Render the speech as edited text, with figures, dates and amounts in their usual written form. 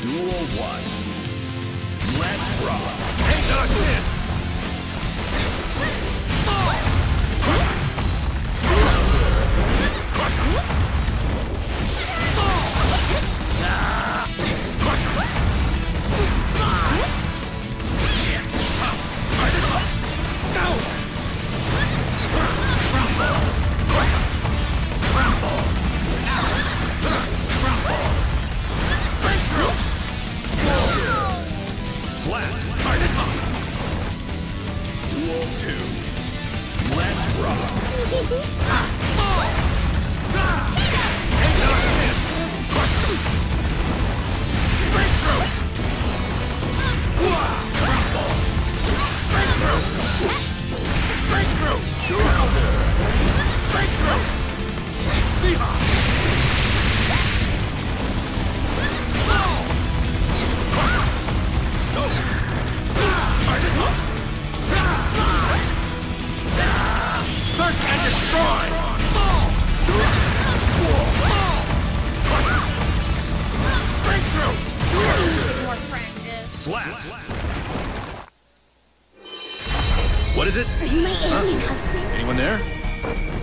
Duel 1. Let's rock. Hey, not this! Duel 2. Let's rock. Search and destroy! Breakthrough! More practice. Slap. What is it? Are you my alien husband? Anyone there?